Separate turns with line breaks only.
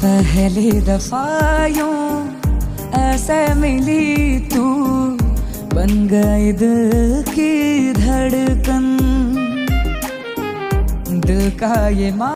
पहली दफा यूं ऐसे मिली तू, बन गई दिल की धड़कन, दिल का ये